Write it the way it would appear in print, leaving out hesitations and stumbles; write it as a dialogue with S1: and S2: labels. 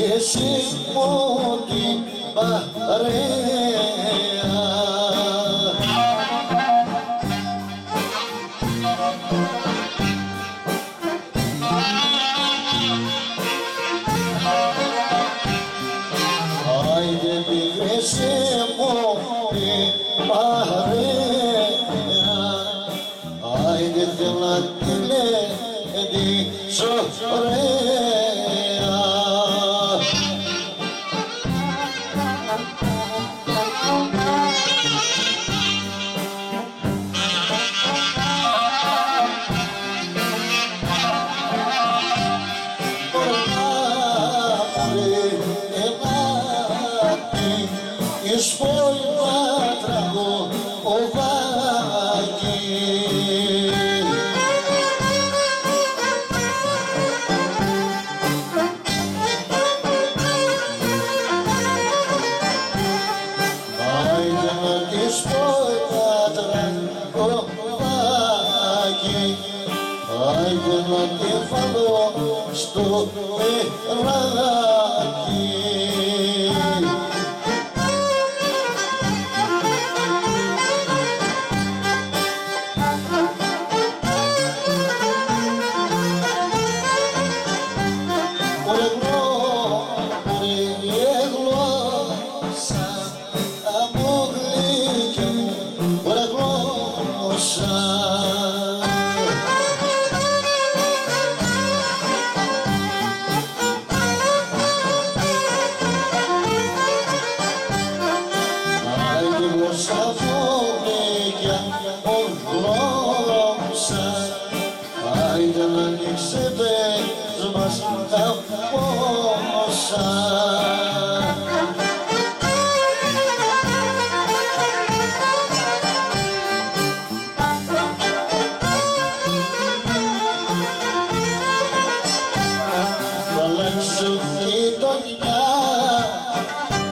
S1: εσύ μου την παρέα. Άιντε πηγρέ εσύ μου την παρέα. Άιντε θέλω να τη λέντησω ωραία. Εις πόλημα τραγώ οδάκι. Άιντε να της πόλημα τραγώ οδάκι. Άιντε να τη βάλω στο περάκι. Άιντε να ανοίξετε μας τα πόσα.